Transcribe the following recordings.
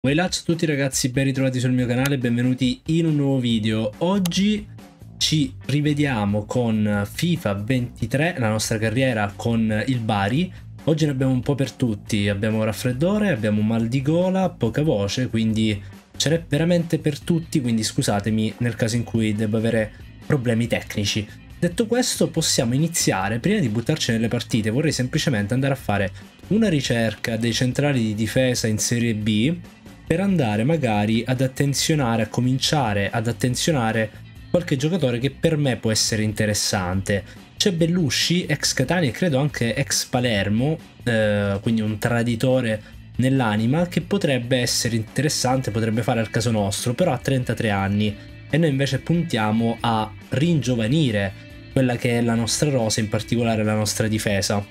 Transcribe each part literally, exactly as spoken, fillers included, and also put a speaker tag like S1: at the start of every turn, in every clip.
S1: Ciao a tutti ragazzi, ben ritrovati sul mio canale, benvenuti in un nuovo video. Oggi ci rivediamo con FIFA ventitré, la nostra carriera con il Bari. Oggi ne abbiamo un po' per tutti, abbiamo raffreddore, abbiamo mal di gola, poca voce, quindi ce n'è veramente per tutti, quindi scusatemi nel caso in cui debba avere problemi tecnici. Detto questo, possiamo iniziare. Prima di buttarci nelle partite vorrei semplicemente andare a fare una ricerca dei centrali di difesa in Serie B per andare magari ad attenzionare, a cominciare ad attenzionare qualche giocatore che per me può essere interessante. C'è Bellusci, ex Catania e credo anche ex Palermo, eh, quindi un traditore nell'anima, che potrebbe essere interessante, potrebbe fare al caso nostro, però ha trentatré anni e noi invece puntiamo a ringiovanire quella che è la nostra rosa, in particolare la nostra difesa.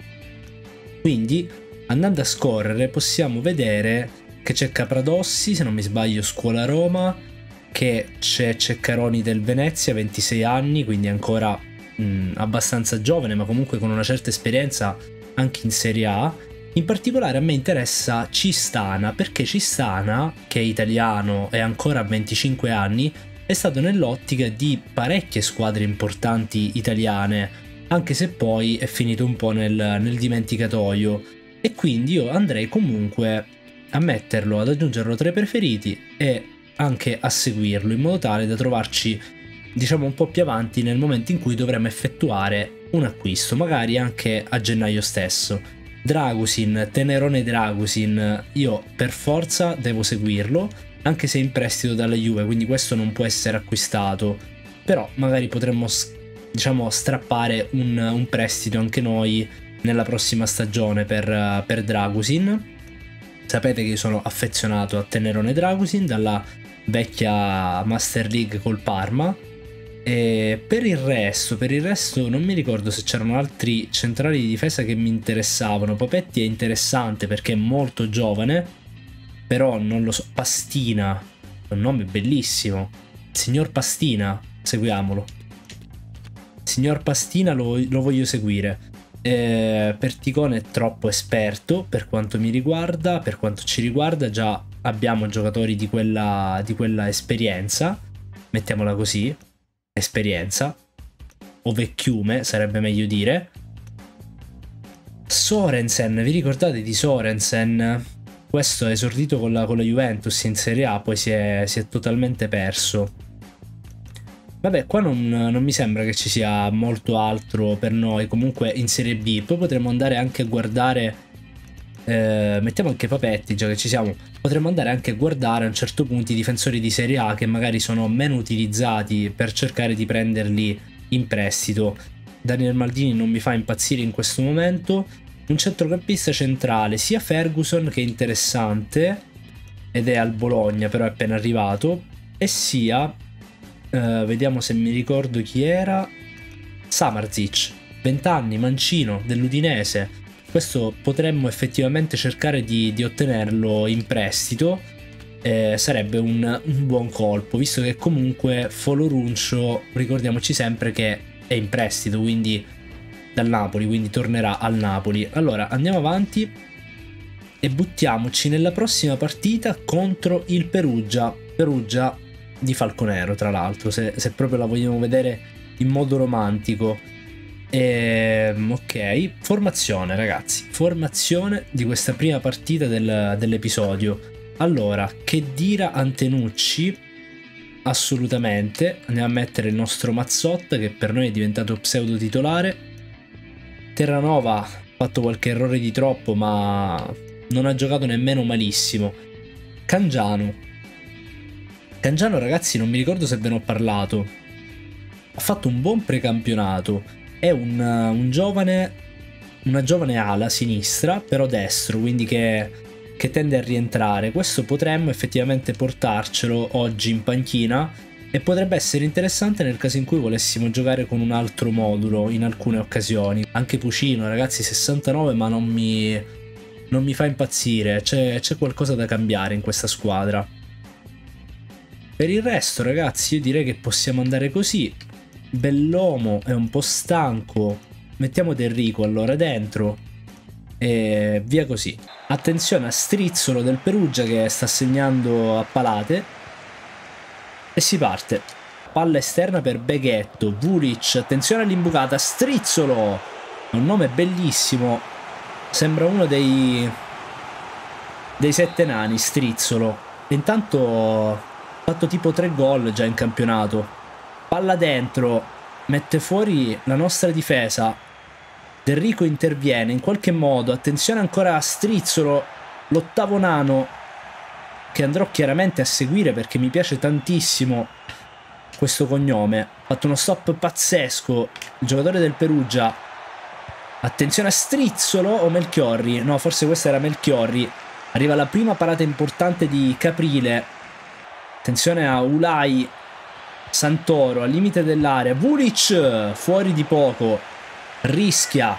S1: Quindi andando a scorrere possiamo vedere che c'è Capradossi, se non mi sbaglio Scuola Roma, che c'è Ceccaroni del Venezia, ventisei anni, quindi ancora mh, abbastanza giovane, ma comunque con una certa esperienza anche in Serie A. In particolare a me interessa Cistana, perché Cistana, che è italiano e ancora ha venticinque anni, è stato nell'ottica di parecchie squadre importanti italiane, anche se poi è finito un po' nel, nel dimenticatoio, e quindi io andrei comunque a metterlo, ad aggiungerlo tra i preferiti e anche a seguirlo, in modo tale da trovarci, diciamo, un po' più avanti nel momento in cui dovremo effettuare un acquisto, magari anche a gennaio stesso. Dragusin, Tenerone Dragusin, io per forza devo seguirlo, anche se è in prestito dalla Juve, quindi questo non può essere acquistato, però magari potremmo, diciamo, strappare un, un prestito anche noi nella prossima stagione per, per Dragusin. Sapete che io sono affezionato a Tenerone Dragusin dalla vecchia Master League col Parma. E per il resto, per il resto non mi ricordo se c'erano altri centrali di difesa che mi interessavano. Papetti è interessante perché è molto giovane, però non lo so. Pastina, un nome bellissimo. Signor Pastina, seguiamolo. Signor Pastina lo, lo voglio seguire. Eh, Perticone è troppo esperto per quanto mi riguarda, per quanto ci riguarda già abbiamo giocatori di quella, di quella esperienza, mettiamola così, esperienza, o vecchiume sarebbe meglio dire. Sorensen, vi ricordate di Sorensen? Questo è esordito con la, con la Juventus in Serie A, poi si è, si è totalmente perso. Vabbè, qua non, non mi sembra che ci sia molto altro per noi, comunque in Serie B. Poi potremmo andare anche a guardare, eh, mettiamo anche Papetti, già che ci siamo, potremmo andare anche a guardare a un certo punto i difensori di Serie A che magari sono meno utilizzati, per cercare di prenderli in prestito. Daniel Maldini non mi fa impazzire in questo momento. Un centrocampista centrale, sia Ferguson, che è interessante, ed è al Bologna, però è appena arrivato, e sia... Uh, vediamo se mi ricordo chi era. Samardzic, venti anni, mancino, dell'Udinese. Questo potremmo effettivamente cercare di, di ottenerlo in prestito. Eh, sarebbe un, un buon colpo, visto che comunque Foloruncio, ricordiamoci sempre che è in prestito, quindi dal Napoli, quindi tornerà al Napoli. Allora andiamo avanti e buttiamoci nella prossima partita contro il Perugia. Perugia di Falconero, tra l'altro, se, se proprio la vogliamo vedere in modo romantico. E, ok, formazione ragazzi, formazione di questa prima partita del, dell'episodio. Allora, Khedira Antenucci, assolutamente, andiamo a mettere il nostro Mazzotta, che per noi è diventato pseudo titolare. Terranova ha fatto qualche errore di troppo, ma non ha giocato nemmeno malissimo. Cangiano Cangiano ragazzi, non mi ricordo se ve ne ho parlato, ha fatto un buon precampionato, è un, un giovane, una giovane ala sinistra, però destro, quindi che, che tende a rientrare. Questo potremmo effettivamente portarcelo oggi in panchina e potrebbe essere interessante nel caso in cui volessimo giocare con un altro modulo in alcune occasioni. Anche Pucino ragazzi, sessantanove, ma non mi, non mi fa impazzire, c'è qualcosa da cambiare in questa squadra. Per il resto ragazzi io direi che possiamo andare così. Bellomo è un po' stanco, mettiamo Del Rico allora dentro e via così. Attenzione a Strizzolo del Perugia che sta segnando a palate. E si parte. Palla esterna per Beghetto. Vulic, attenzione all'imbucata. Strizzolo, un nome bellissimo. Sembra uno dei dei sette nani, Strizzolo. Intanto ha fatto tipo tre gol già in campionato. Palla dentro, mette fuori la nostra difesa. De Rico interviene in qualche modo. Attenzione ancora a Strizzolo, l'ottavo nano, che andrò chiaramente a seguire perché mi piace tantissimo questo cognome. Ha fatto uno stop pazzesco il giocatore del Perugia. Attenzione a Strizzolo o Melchiorri? No, forse questa era Melchiorri. Arriva la prima parata importante di Caprile. Attenzione a Ulai. Santoro al limite dell'area. Vulic fuori di poco. Rischia.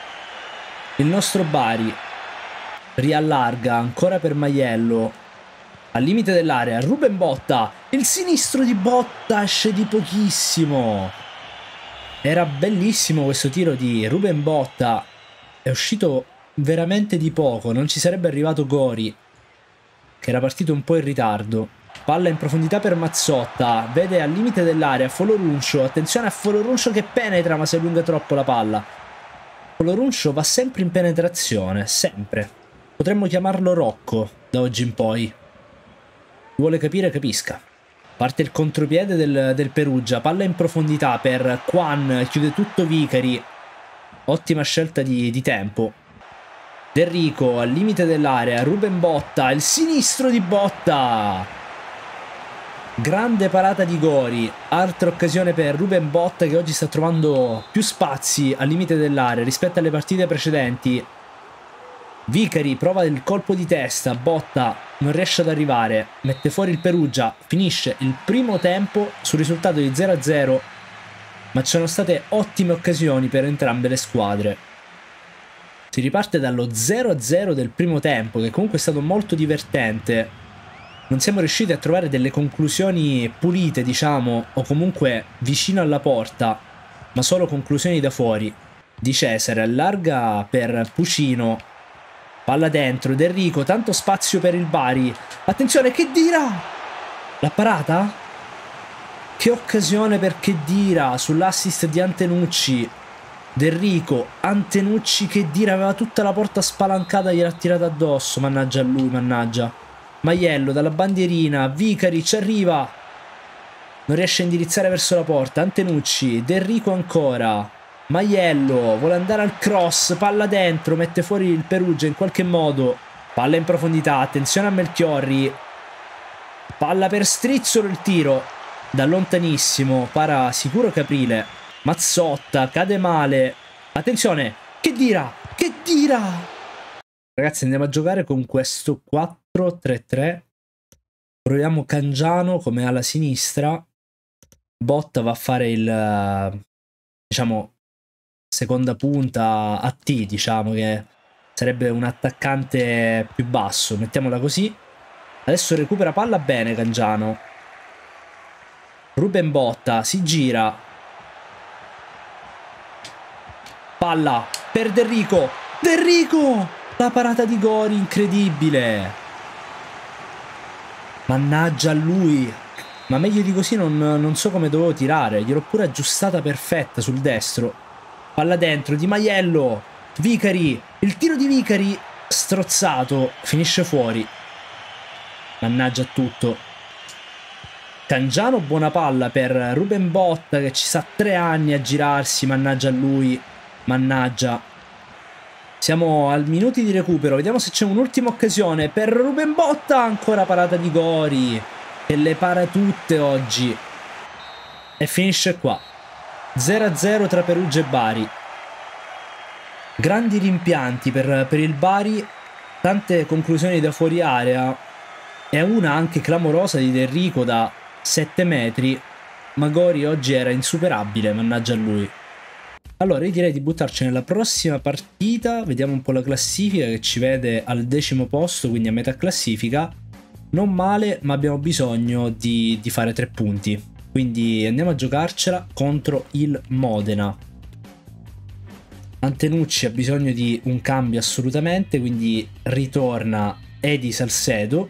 S1: Il nostro Bari riallarga ancora per Maiello. Al limite dell'area. Ruben Botta. Il sinistro di Botta esce di pochissimo. Era bellissimo questo tiro di Ruben Botta. È uscito veramente di poco. Non ci sarebbe arrivato Gori, che era partito un po' in ritardo. Palla in profondità per Mazzotta. Vede al limite dell'area Foloruncio. Attenzione a Foloruncio che penetra, ma si allunga troppo la palla. Foloruncio va sempre in penetrazione, sempre. Potremmo chiamarlo Rocco da oggi in poi. Vuole capire, capisca. Parte il contropiede del, del Perugia. Palla in profondità per Quan. Chiude tutto Vicari. Ottima scelta di, di tempo. De Rico al limite dell'area. Ruben Botta. Il sinistro di Botta. Grande parata di Gori. Altra occasione per Ruben Botta, che oggi sta trovando più spazi al limite dell'area rispetto alle partite precedenti. Vicari prova il colpo di testa. Botta non riesce ad arrivare. Mette fuori il Perugia. Finisce il primo tempo sul risultato di zero a zero. Ma ci sono state ottime occasioni per entrambe le squadre. Si riparte dallo zero a zero del primo tempo, che comunque è stato molto divertente. Non siamo riusciti a trovare delle conclusioni pulite, diciamo, o comunque vicino alla porta, ma solo conclusioni da fuori. Di Cesare allarga per Pucino. Palla dentro, De Rico, tanto spazio per il Bari. Attenzione, Khedira! La parata? Che occasione per Khedira sull'assist di Antenucci. De Rico, Antenucci, Khedira aveva tutta la porta spalancata, gliel'ha tirata addosso. Mannaggia a lui, mannaggia. Maiello dalla bandierina. Vicari ci arriva. Non riesce a indirizzare verso la porta. Antenucci, De Rico ancora. Maiello vuole andare al cross. Palla dentro, mette fuori il Perugia in qualche modo. Palla in profondità. Attenzione a Melchiorri. Palla per Strizzolo, il tiro da lontanissimo. Para sicuro Caprile. Mazzotta cade male. Attenzione, Khedira, Khedira. Ragazzi, andiamo a giocare con questo quattro tre tre. Proviamo Cangiano come ala sinistra. Botta va a fare il, diciamo, seconda punta a T, diciamo, che sarebbe un attaccante più basso, mettiamola così. Adesso recupera palla bene Cangiano. Ruben Botta si gira. Palla per De Rico. De Rico! La parata di Gori, incredibile. Mannaggia a lui. Ma meglio di così non, non so come dovevo tirare. Gliel'ho pure aggiustata perfetta sul destro. Palla dentro di Maiello. Vicari. Il tiro di Vicari strozzato. Finisce fuori. Mannaggia a tutto. Cangiano, buona palla per Ruben Botta, che ci sa tre anni a girarsi. Mannaggia a lui. Mannaggia. Siamo al minuti di recupero. Vediamo se c'è un'ultima occasione per Ruben Botta. Ancora parata di Gori, che le para tutte oggi. E finisce qua. zero a zero tra Perugia e Bari. Grandi rimpianti per, per il Bari. Tante conclusioni da fuori area. E una anche clamorosa di De Rico da sette metri. Ma Gori oggi era insuperabile. Mannaggia a lui. Allora io direi di buttarci nella prossima partita. Vediamo un po' la classifica, che ci vede al decimo posto, quindi a metà classifica. Non male, ma abbiamo bisogno di, di fare tre punti. Quindi andiamo a giocarcela contro il Modena. Antenucci ha bisogno di un cambio assolutamente, quindi ritorna Edi Salcedo.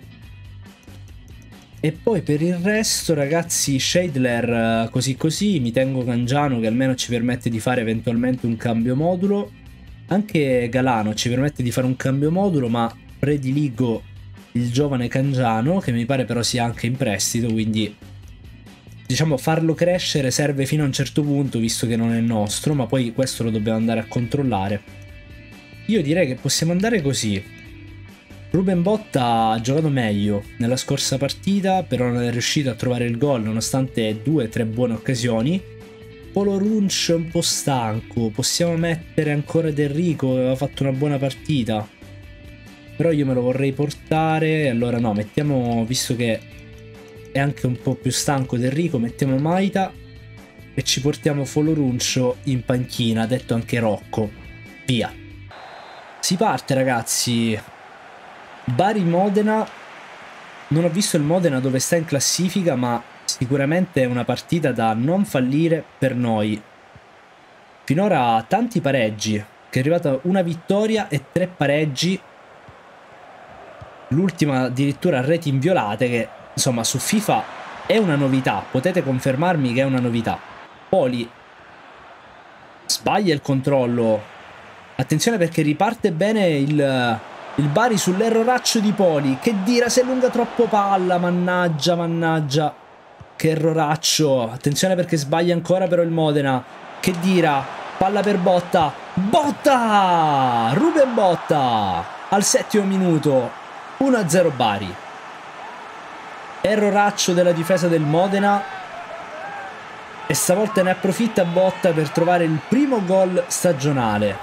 S1: E poi per il resto, ragazzi, Shadler così così, mi tengo Cangiano che almeno ci permette di fare eventualmente un cambio modulo. Anche Galano ci permette di fare un cambio modulo, ma prediligo il giovane Cangiano, che mi pare però sia anche in prestito, quindi diciamo farlo crescere serve fino a un certo punto, visto che non è nostro, ma poi questo lo dobbiamo andare a controllare. Io direi che possiamo andare così. Ruben Botta ha giocato meglio nella scorsa partita, però non è riuscito a trovare il gol nonostante due o tre buone occasioni. Polo Runch è un po' stanco, possiamo mettere ancora Del Rico, aveva fatto una buona partita. Però io me lo vorrei portare, allora no, mettiamo, visto che è anche un po' più stanco Del Rico, mettiamo Maita e ci portiamo Foloruncio in panchina, detto anche Rocco. Via. Si parte, ragazzi. Bari-Modena. Non ho visto il Modena dove sta in classifica, ma sicuramente è una partita da non fallire per noi. Finora tanti pareggi, che è arrivata una vittoria e tre pareggi. L'ultima addirittura a reti inviolate, che insomma su FIFA è una novità, potete confermarmi che è una novità. Poli sbaglia il controllo, attenzione perché riparte bene il, il Bari sull'erroraccio di Poli, che dira, si allunga troppo palla, mannaggia, mannaggia, che erroraccio, attenzione perché sbaglia ancora però il Modena, che dira, palla per Botta, Botta, Ruben Botta, al settimo minuto, uno a zero Bari. Erroraccio della difesa del Modena e stavolta ne approfitta Botta per trovare il primo gol stagionale.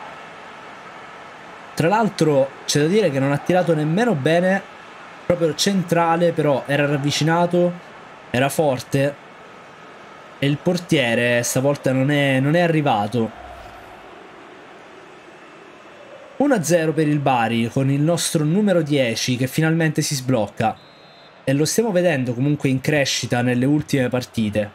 S1: Tra l'altro c'è da dire che non ha tirato nemmeno bene, proprio centrale, però era ravvicinato, era forte e il portiere stavolta non è, non è arrivato. uno a zero per il Bari con il nostro numero dieci che finalmente si sblocca. E lo stiamo vedendo comunque in crescita nelle ultime partite.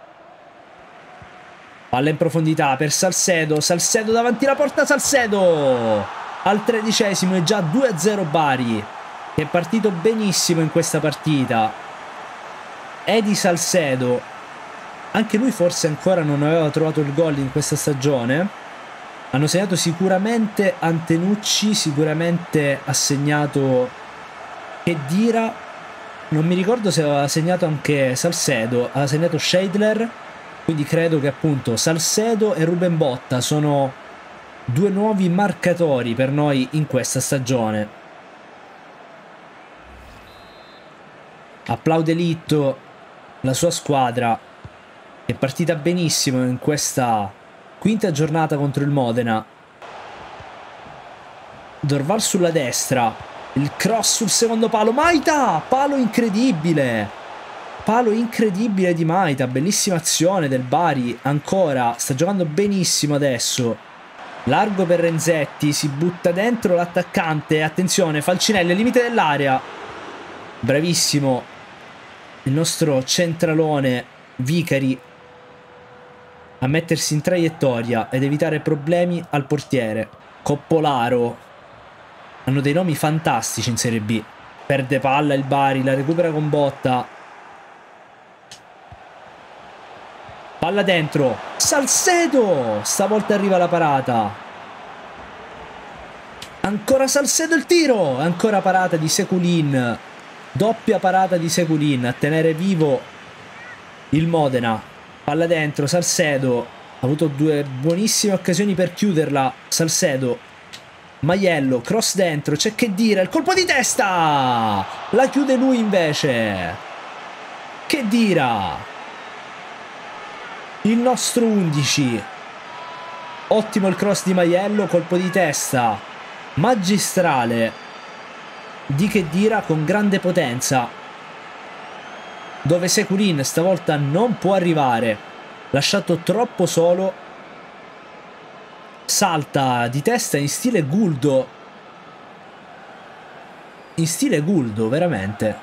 S1: Palla in profondità per Salcedo. Salcedo davanti alla porta. Salcedo al tredicesimo è già due a zero Bari, che è partito benissimo in questa partita. Edi Salcedo, anche lui forse ancora non aveva trovato il gol in questa stagione. Hanno segnato sicuramente Antenucci, sicuramente ha segnato Khedira. Non mi ricordo se aveva segnato anche Salcedo, ha segnato Shadler, quindi credo che appunto Salcedo e Ruben Botta sono due nuovi marcatori per noi in questa stagione. Applaude Litto, la sua squadra è partita benissimo in questa quinta giornata contro il Modena. Dorval sulla destra. Il cross sul secondo palo, Maita, palo incredibile, palo incredibile di Maita, bellissima azione del Bari, ancora, sta giocando benissimo adesso, largo per Renzetti, si butta dentro l'attaccante, attenzione, Falcinelli al limite dell'area, bravissimo il nostro centralone Vicari a mettersi in traiettoria ed evitare problemi al portiere. Coppolaro. Hanno dei nomi fantastici in Serie B. Perde palla il Bari, la recupera con Botta. Palla dentro. Salcedo! Stavolta arriva la parata. Ancora Salcedo il tiro. Ancora parata di Seculin. Doppia parata di Seculin a tenere vivo il Modena. Palla dentro. Salcedo ha avuto due buonissime occasioni per chiuderla. Salcedo. Maiello, cross dentro, c'è che dire, il colpo di testa! La chiude lui invece. Che dira? Il nostro undici. Ottimo il cross di Maiello, colpo di testa magistrale di Khedira con grande potenza, dove Seculin stavolta non può arrivare, lasciato troppo solo. Salta di testa in stile Guldo, in stile Guldo veramente.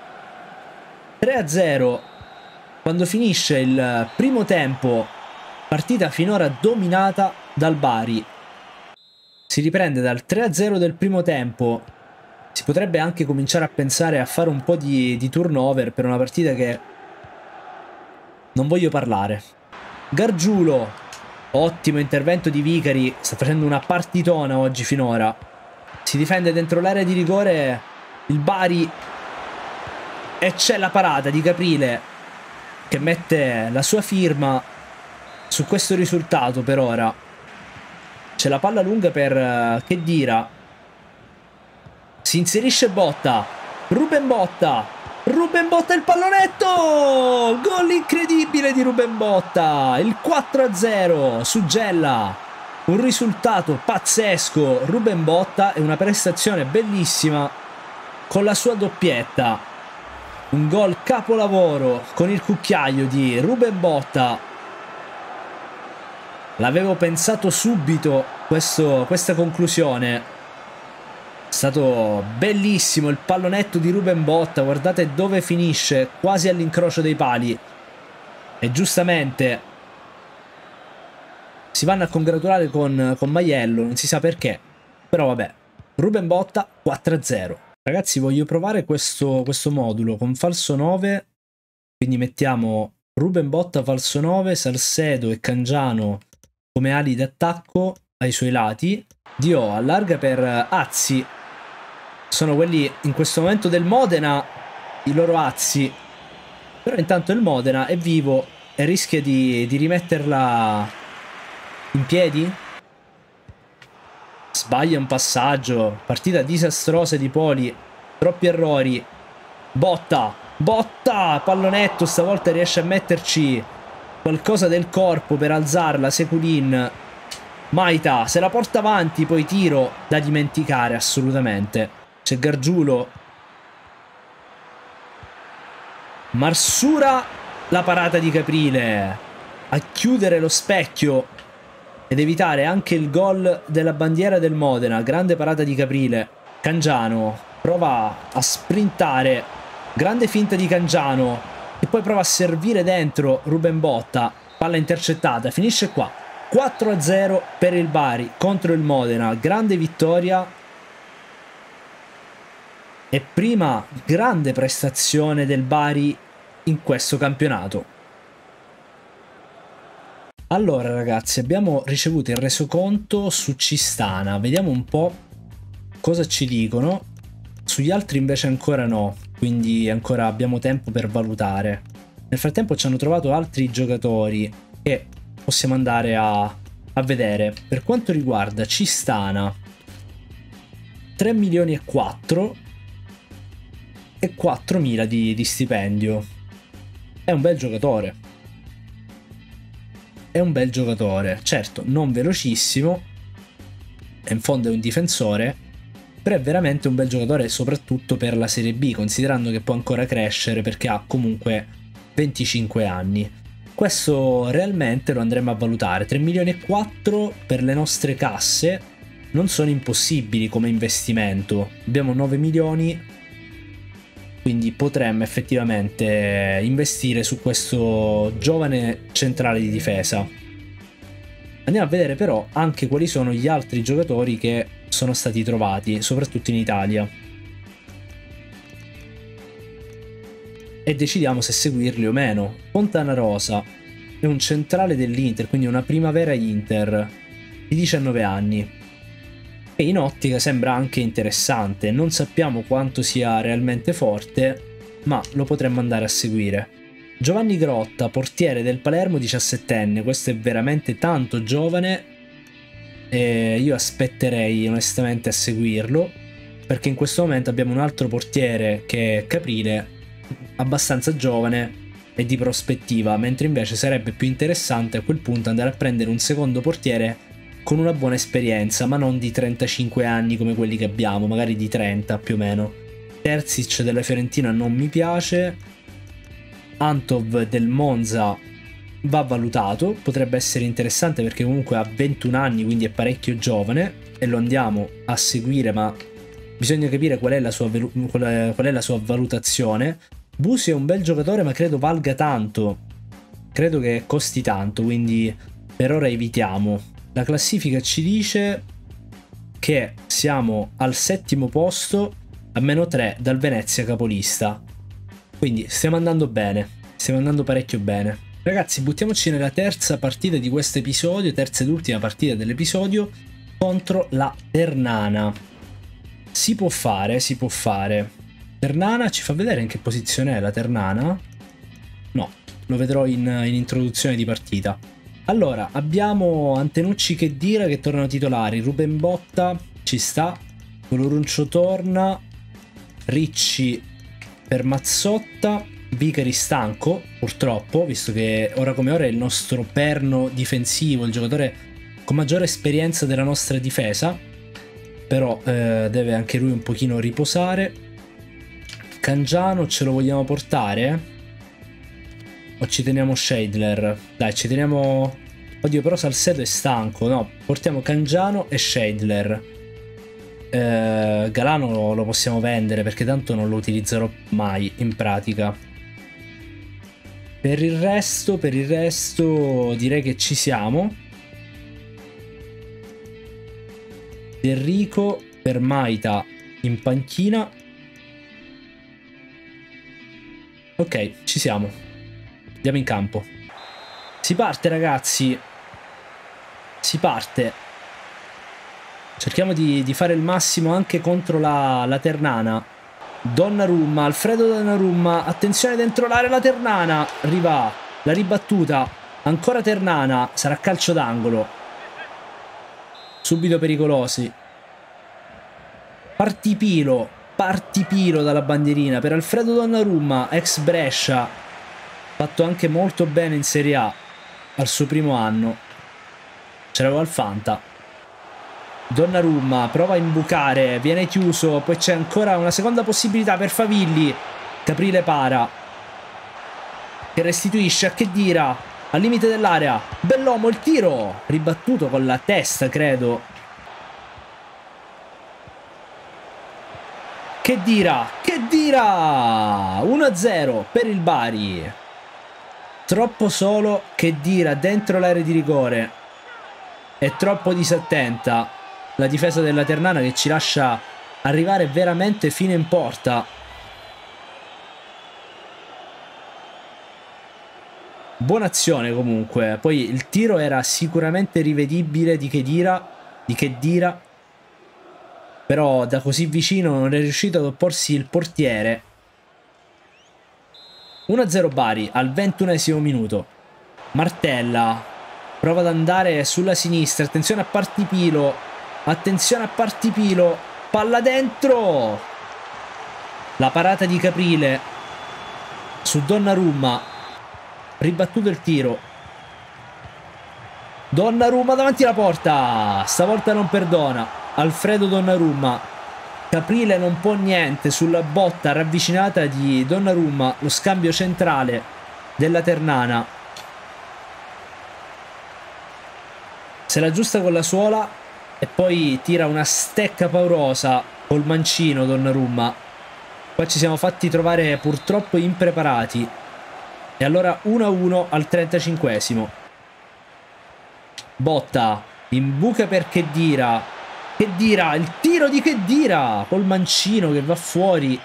S1: Tre a zero quando finisce il primo tempo Partita finora dominata dal Bari. Si riprende dal tre a zero del primo tempo. Si potrebbe anche cominciare a pensare a fare un po' di, di turnover per una partita che non voglio parlare. Gargiulo, ottimo intervento di Vicari, sta facendo una partitona oggi finora. Si difende dentro l'area di rigore il Bari e c'è la parata di Caprile che mette la sua firma su questo risultato per ora. C'è la palla lunga per uh, Khedira. Si inserisce Botta. Ruben Botta. Ruben Botta il pallonetto. Gol incredibile di Ruben Botta. Il quattro a zero su Gela. Un risultato pazzesco. Ruben Botta è una prestazione bellissima con la sua doppietta. Un gol capolavoro con il cucchiaio di Ruben Botta. L'avevo pensato subito questo, questa conclusione. È stato bellissimo il pallonetto di Ruben Botta. Guardate dove finisce, quasi all'incrocio dei pali. E giustamente si vanno a congratulare con, con Maiello, non si sa perché. Però vabbè, Ruben Botta quattro a zero. Ragazzi, voglio provare questo, questo modulo con falso nove. Quindi mettiamo Ruben Botta falso nove, Salcedo e Cangiano come ali d'attacco ai suoi lati. Dio allarga per Azzi. Sono quelli in questo momento del Modena, i loro Azzi. Però intanto il Modena è vivo e rischia di, di rimetterla in piedi. Sbaglia un passaggio. Partita disastrosa di Poli. Troppi errori. Botta. Botta. Pallonetto. Stavolta riesce a metterci qualcosa del corpo per alzarla. Sekulin. Maita se la porta avanti. Poi tiro da dimenticare assolutamente. C'è Gargiulo. Marsura. La parata di Caprile a chiudere lo specchio ed evitare anche il gol della bandiera del Modena. Grande parata di Caprile. Cangiano prova a sprintare. Grande finta di Cangiano e poi prova a servire dentro Ruben Botta. Palla intercettata. Finisce qua. quattro a zero per il Bari contro il Modena. Grande vittoria e prima grande prestazione del Bari in questo campionato. Allora ragazzi, abbiamo ricevuto il resoconto su Cistana. Vediamo un po' cosa ci dicono. Sugli altri invece ancora no, quindi ancora abbiamo tempo per valutare. Nel frattempo ci hanno trovato altri giocatori che possiamo andare a, a vedere. Per quanto riguarda Cistana, tre milioni e quattro e quattromila di, di stipendio. È un bel giocatore. È un bel giocatore. Certo, non velocissimo. E in fondo è un difensore. Però è veramente un bel giocatore, soprattutto per la Serie B, considerando che può ancora crescere perché ha comunque venticinque anni. Questo realmente lo andremo a valutare. tre milioni e quattro per le nostre casse non sono impossibili come investimento. Abbiamo nove milioni, quindi potremmo effettivamente investire su questo giovane centrale di difesa. Andiamo a vedere però anche quali sono gli altri giocatori che sono stati trovati, soprattutto in Italia. E decidiamo se seguirli o meno. Fontana Rosa è un centrale dell'Inter, quindi una primavera Inter di diciannove anni. E in ottica sembra anche interessante. Non sappiamo quanto sia realmente forte, ma lo potremmo andare a seguire. Giovanni Grotta, portiere del Palermo, diciassettenne. Questo è veramente tanto giovane e io aspetterei onestamente a seguirlo, perché in questo momento abbiamo un altro portiere che è Caprile, abbastanza giovane e di prospettiva, mentre invece sarebbe più interessante a quel punto andare a prendere un secondo portiere con una buona esperienza, ma non di trentacinque anni come quelli che abbiamo, magari di trenta più o meno. Terzic della Fiorentina non mi piace. Antov del Monza va valutato, potrebbe essere interessante perché comunque ha ventuno anni, quindi è parecchio giovane e lo andiamo a seguire, ma bisogna capire qual è la sua, qual è, qual è la sua valutazione. Busi è un bel giocatore, ma credo valga tanto, credo che costi tanto, quindi per ora evitiamo. La classifica ci dice che siamo al settimo posto a meno tre dal Venezia capolista. Quindi stiamo andando bene, stiamo andando parecchio bene. Ragazzi, buttiamoci nella terza partita di questo episodio, terza ed ultima partita dell'episodio, contro la Ternana. Si può fare, si può fare. Ternana, ci fa vedere in che posizione è la Ternana? No, lo vedrò in, in introduzione di partita. Allora, abbiamo Antenucci che Dira che tornano titolari, Ruben Botta ci sta, Coloruncio torna, Ricci per Mazzotta, Vicari stanco purtroppo, visto che ora come ora è il nostro perno difensivo, il giocatore con maggiore esperienza della nostra difesa, però eh, deve anche lui un pochino riposare. Cangiano ce lo vogliamo portare? O ci teniamo Scheidler? Dai, ci teniamo... Oddio, però Salcedo è stanco. No, portiamo Cangiano e Scheidler. Eh, Galano lo possiamo vendere perché tanto non lo utilizzerò mai in pratica. Per il resto, per il resto direi che ci siamo. Enrico per Maita in panchina. Ok, ci siamo. Andiamo in campo. Si parte, ragazzi. Si parte. Cerchiamo di, di fare il massimo anche contro la, la Ternana. Donnarumma, Alfredo Donnarumma. Attenzione dentro l'area la Ternana. Arriva la ribattuta. Ancora Ternana. Sarà calcio d'angolo. Subito pericolosi. Partipilo. Partipilo dalla bandierina per Alfredo Donnarumma, ex Brescia. Fatto anche molto bene in Serie A al suo primo anno. C'era al Fanta. Donnarumma prova a imbucare, viene chiuso, poi c'è ancora una seconda possibilità per Favilli. Caprile para, che restituisce a Khedira al limite dell'area. Bell'uomo, il tiro ribattuto con la testa, credo. Khedira, Khedira uno a zero per il Bari. Troppo solo Khedira dentro l'area di rigore. È troppo disattenta la difesa della Ternana, che ci lascia arrivare veramente fino in porta. Buona azione comunque. Poi il tiro era sicuramente rivedibile di Khedira, di Khedira, però da così vicino non è riuscito ad opporsi il portiere. uno a zero Bari al ventunesimo minuto. Martella prova ad andare sulla sinistra. Attenzione a Partipilo. Attenzione a Partipilo. Palla dentro. La parata di Caprile su Donnarumma. Ribattuto il tiro. Donnarumma davanti alla porta. Stavolta non perdona Alfredo Donnarumma. Caprile non può niente sulla botta ravvicinata di Donnarumma. Lo scambio centrale della Ternana. Se la aggiusta con la suola e poi tira una stecca paurosa col mancino Donnarumma. Qua ci siamo fatti trovare purtroppo impreparati. E allora uno a uno al trentacinquesimo. Botta in buca per Khedira. Khedira, il tiro di Khedira col mancino che va fuori.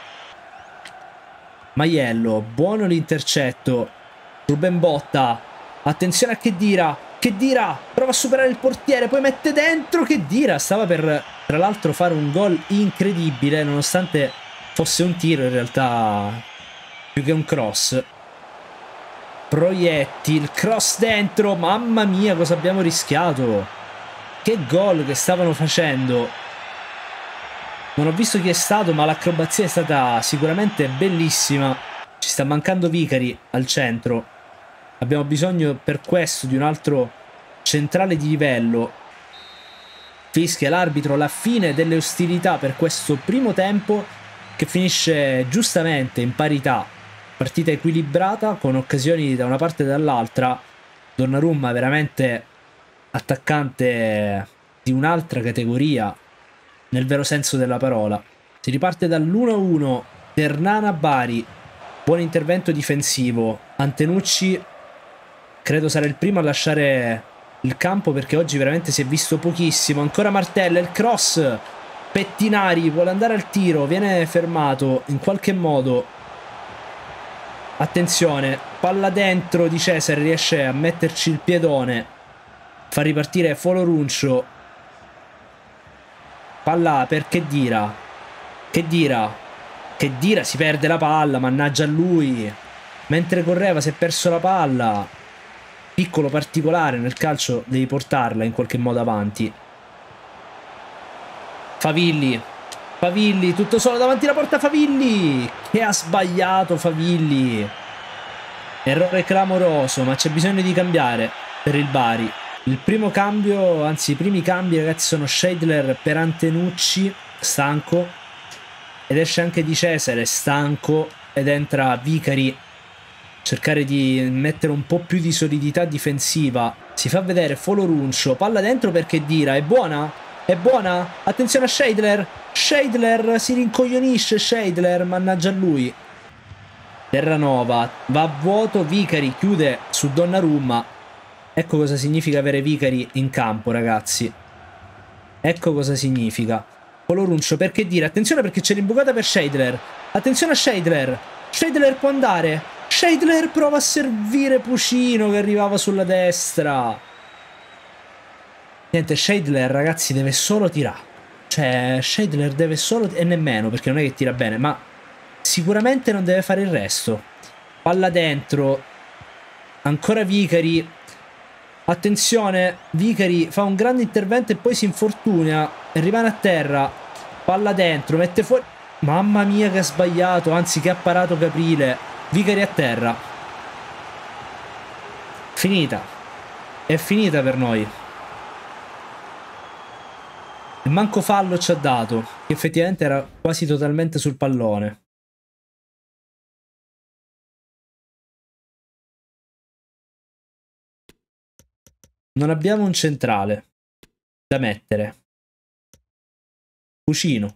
S1: Maiello, buono l'intercetto. Ruben Botta. Attenzione a Khedira. Khedira prova a superare il portiere, poi mette dentro. Khedira stava per, tra l'altro, fare un gol incredibile, nonostante fosse un tiro in realtà più che un cross. Proietti, il cross dentro. Mamma mia, cosa abbiamo rischiato. Che gol che stavano facendo. Non ho visto chi è stato, ma l'acrobazia è stata sicuramente bellissima. Ci sta mancando Vicari al centro. Abbiamo bisogno per questo di un altro centrale di livello. Fischia l'arbitro la fine delle ostilità per questo primo tempo, che finisce giustamente in parità. Partita equilibrata con occasioni da una parte e dall'altra. Donnarumma veramente attaccante di un'altra categoria nel vero senso della parola. Si riparte dall'uno a uno. Ternana Bari. Buon intervento difensivo. Antenucci credo sarà il primo a lasciare il campo perché oggi veramente si è visto pochissimo. Ancora Martella, il cross, Pettinari vuole andare al tiro, viene fermato in qualche modo. Attenzione, palla dentro di Cesare, riesce a metterci il piedone, fa ripartire Foloruncio. Palla per Khedira, Khedira, Khedira si perde la palla, mannaggia a lui. Mentre correva si è perso la palla. Piccolo particolare nel calcio, devi portarla in qualche modo avanti. Favilli, Favilli, tutto solo davanti alla porta. Favilli, che ha sbagliato Favilli. Errore clamoroso, ma c'è bisogno di cambiare per il Bari. Il primo cambio, anzi i primi cambi ragazzi sono Scheidler per Antenucci, stanco. Ed esce anche Di Cesare, stanco. Ed entra Vicari. Cercare di mettere un po' più di solidità difensiva. Si fa vedere Foloruncio, palla dentro per Khedira, è buona? È buona? Attenzione a Scheidler. Scheidler si rincoglionisce. Scheidler, mannaggia a lui. Terranova va a vuoto. Vicari chiude su Donnarumma. Ecco cosa significa avere Vicari in campo, ragazzi. Ecco cosa significa. Foloruncio per Khedira. Attenzione perché c'è l'imbucata per Scheidler. Attenzione a Scheidler. Scheidler può andare. Scheidler prova a servire Pucino che arrivava sulla destra. Niente, Scheidler ragazzi deve solo tirare. Cioè Scheidler deve solo... e nemmeno perché non è che tira bene, ma sicuramente non deve fare il resto. Palla dentro. Ancora Vicari. Attenzione, Vicari fa un grande intervento e poi si infortuna e rimane a terra. Palla dentro, mette fuori... Mamma mia che ha sbagliato, anzi che ha parato Caprile. Vicari a terra. Finita. È finita per noi. E manco fallo ci ha dato, che effettivamente era quasi totalmente sul pallone. Non abbiamo un centrale da mettere. Cucino.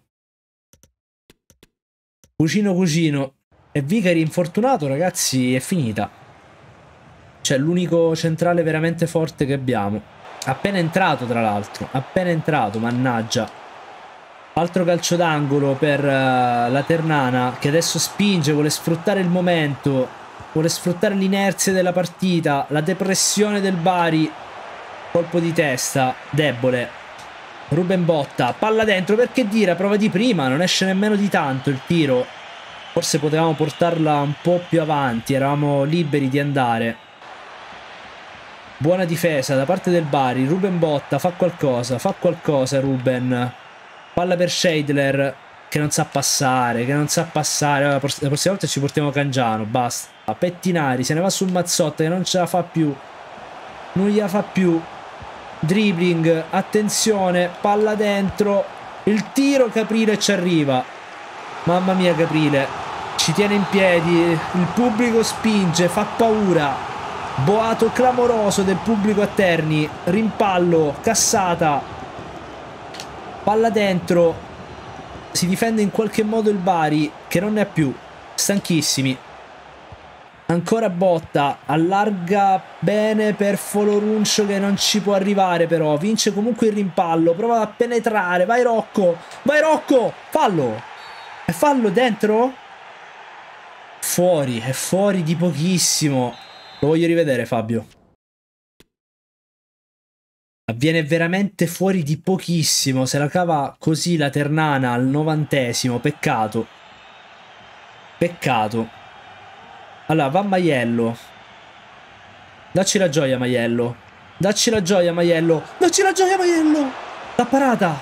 S1: Cucino, Cucino. E Vicari infortunato, ragazzi, è finita. Cioè, l'unico centrale veramente forte che abbiamo. Appena entrato, tra l'altro. Appena entrato, mannaggia. Altro calcio d'angolo per uh, la Ternana, che adesso spinge, vuole sfruttare il momento. Vuole sfruttare l'inerzia della partita. La depressione del Bari. Colpo di testa, debole. Ruben Botta, palla dentro per Khedira, prova di prima, non esce nemmeno di tanto il tiro. Forse potevamo portarla un po' più avanti, eravamo liberi di andare. Buona difesa da parte del Bari, Ruben Botta fa qualcosa, fa qualcosa Ruben. Palla per Scheidler, che non sa passare, che non sa passare. La prossima volta ci portiamo Cangiano, basta. Pettinari, se ne va sul Mazzotta che non ce la fa più. Non gliela fa più. Dribbling, attenzione, palla dentro. Il tiro, Caprile ci arriva. Mamma mia Caprile, ci tiene in piedi, il pubblico spinge, fa paura. Boato clamoroso del pubblico a Terni. Rimpallo, cassata. Palla dentro. Si difende in qualche modo il Bari, che non ne ha più. Stanchissimi. Ancora Botta, allarga bene per Foloruncio che non ci può arrivare però. Vince comunque il rimpallo, prova a penetrare. Vai Rocco, vai Rocco, fallo. È fallo dentro? Fuori, è fuori di pochissimo. Lo voglio rivedere Fabio. Avviene veramente fuori di pochissimo. Se la cava così la Ternana al novantesimo, peccato. Peccato. Allora, va Maiello. Dacci la gioia, Maiello. Dacci la gioia, Maiello. Dacci la gioia, Maiello. La parata.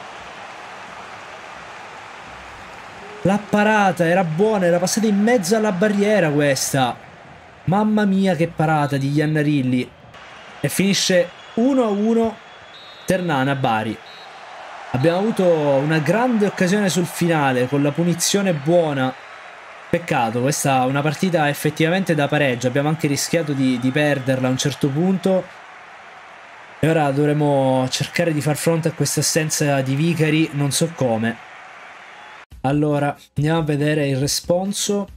S1: La parata era buona, era passata in mezzo alla barriera questa. Mamma mia che parata di Iannarilli. E finisce uno a uno Ternana Bari. Abbiamo avuto una grande occasione sul finale con la punizione buona. Peccato, questa è una partita effettivamente da pareggio. Abbiamo anche rischiato di, di perderla a un certo punto. E ora dovremo cercare di far fronte a questa assenza di Vicari, non so come. Allora, andiamo a vedere il responso.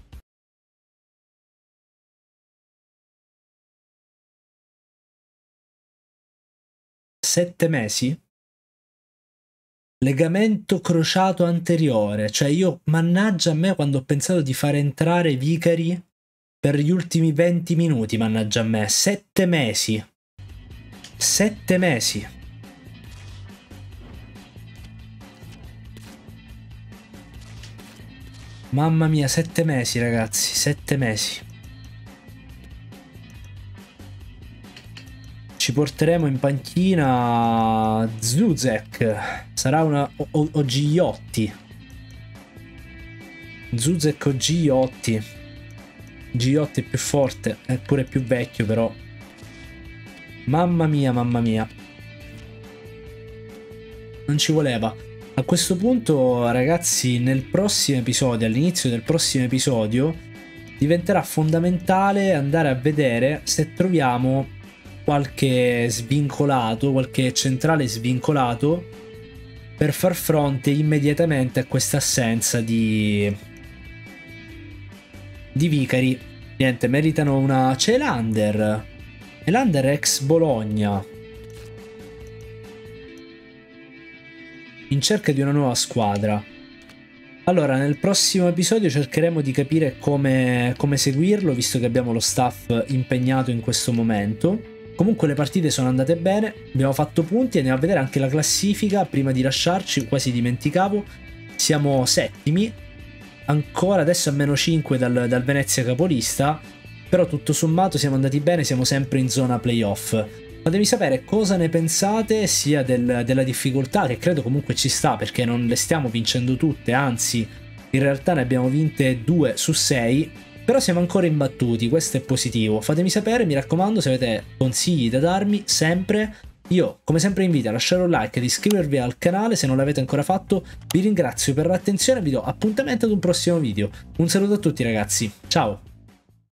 S1: sette mesi? Legamento crociato anteriore, cioè io, mannaggia a me quando ho pensato di far entrare Vicari per gli ultimi venti minuti, mannaggia a me, sette mesi. sette mesi. Mamma mia, sette mesi ragazzi, sette mesi. Ci porteremo in panchina Zuzek. Sarà una o, o, o Giotti. Zuzek o Giotti. Giotti è più forte, è pure più vecchio però. Mamma mia, mamma mia. Non ci voleva. A questo punto, ragazzi, nel prossimo episodio, all'inizio del prossimo episodio, diventerà fondamentale andare a vedere se troviamo qualche svincolato, qualche centrale svincolato per far fronte immediatamente a questa assenza di di Vicari. Niente, meritano una... C'è Elander. Elander ex Bologna, in cerca di una nuova squadra. Allora, nel prossimo episodio cercheremo di capire come, come seguirlo, visto che abbiamo lo staff impegnato in questo momento. Comunque le partite sono andate bene, abbiamo fatto punti, andiamo a vedere anche la classifica prima di lasciarci, quasi dimenticavo. Siamo settimi, ancora adesso a meno cinque dal, dal Venezia capolista, però tutto sommato siamo andati bene, siamo sempre in zona playoff. Fatemi sapere cosa ne pensate, sia del, della difficoltà, che credo comunque ci sta perché non le stiamo vincendo tutte, anzi in realtà ne abbiamo vinte due su sei. Però siamo ancora imbattuti, questo è positivo. Fatemi sapere, mi raccomando, se avete consigli da darmi, sempre. Io, come sempre, invito a lasciare un like ed iscrivervi al canale se non l'avete ancora fatto. Vi ringrazio per l'attenzione e vi do appuntamento ad un prossimo video. Un saluto a tutti ragazzi, ciao!